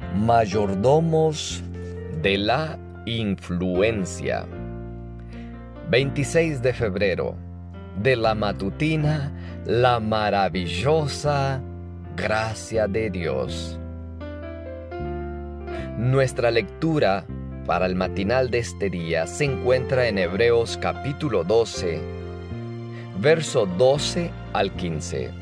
Mayordomos de la influencia. 26 de febrero, de la matutina, la maravillosa gracia de Dios. Nuestra lectura para el matinal de este día se encuentra en Hebreos capítulo 12, verso 12 al 15.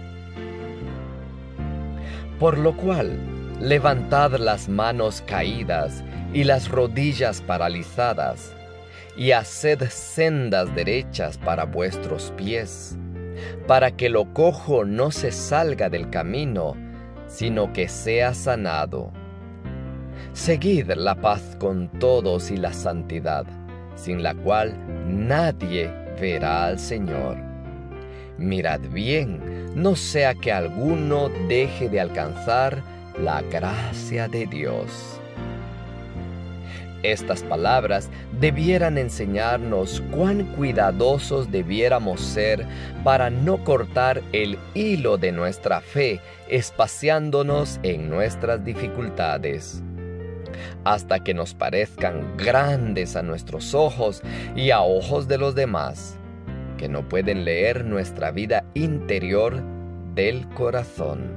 Por lo cual, levantad las manos caídas y las rodillas paralizadas, y haced sendas derechas para vuestros pies, para que lo cojo no se salga del camino, sino que sea sanado. Seguid la paz con todos y la santidad, sin la cual nadie verá al Señor. Mirad bien, no sea que alguno deje de alcanzar la gracia de Dios. Estas palabras debieran enseñarnos cuán cuidadosos debiéramos ser para no cortar el hilo de nuestra fe, espaciándonos en nuestras dificultades, hasta que nos parezcan grandes a nuestros ojos y a ojos de los demás, que no pueden leer nuestra vida interior del corazón.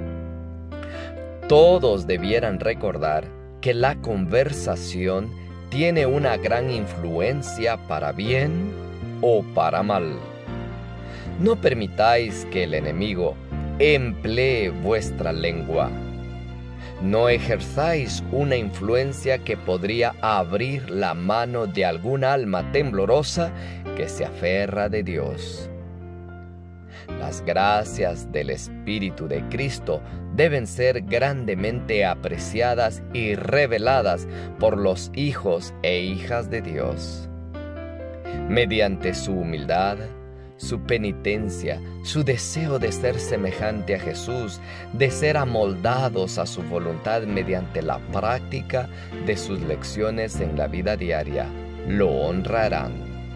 Todos debieran recordar que la conversación tiene una gran influencia para bien o para mal. No permitáis que el enemigo emplee vuestra lengua. No ejerzáis una influencia que podría abrir la mano de algún alma temblorosa que se aferra de Dios. Las gracias del Espíritu de Cristo deben ser grandemente apreciadas y reveladas por los hijos e hijas de Dios. Mediante su humildad, su penitencia, su deseo de ser semejante a Jesús, de ser amoldados a su voluntad mediante la práctica de sus lecciones en la vida diaria, lo honrarán.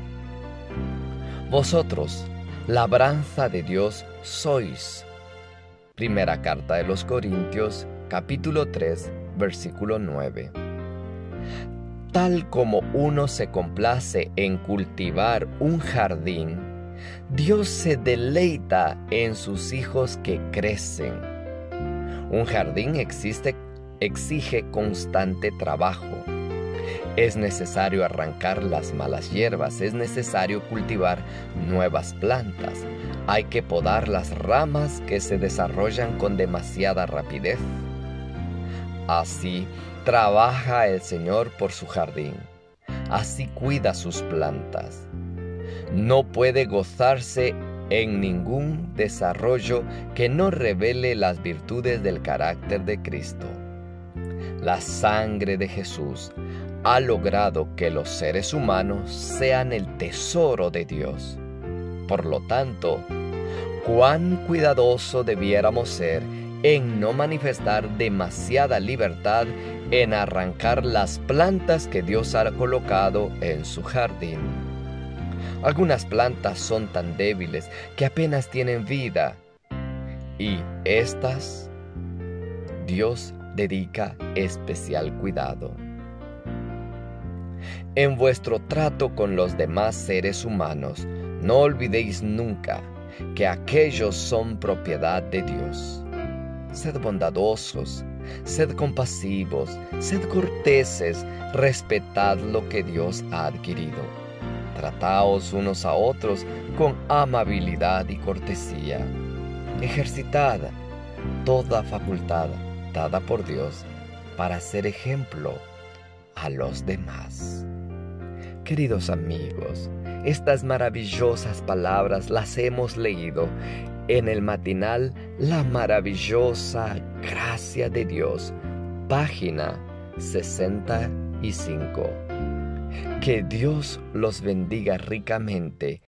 Vosotros, labranza de Dios sois. Primera carta de los Corintios, capítulo 3, versículo 9. Tal como uno se complace en cultivar un jardín, Dios se deleita en sus hijos que crecen. Un jardín exige constante trabajo. Es necesario arrancar las malas hierbas, es necesario cultivar nuevas plantas. Hay que podar las ramas que se desarrollan con demasiada rapidez. Así trabaja el Señor por su jardín. Así cuida sus plantas. No puede gozarse en ningún desarrollo que no revele las virtudes del carácter de Cristo. La sangre de Jesús ha logrado que los seres humanos sean el tesoro de Dios. Por lo tanto, cuán cuidadoso debiéramos ser en no manifestar demasiada libertad en arrancar las plantas que Dios ha colocado en su jardín. Algunas plantas son tan débiles que apenas tienen vida, y estas Dios dedica especial cuidado. En vuestro trato con los demás seres humanos, no olvidéis nunca que aquellos son propiedad de Dios. Sed bondadosos, sed compasivos, sed corteses, respetad lo que Dios ha adquirido. Trataos unos a otros con amabilidad y cortesía. Ejercitad toda facultad dada por Dios para ser ejemplo a los demás. Queridos amigos, estas maravillosas palabras las hemos leído en el matinal La maravillosa gracia de Dios, página 65. Que Dios los bendiga ricamente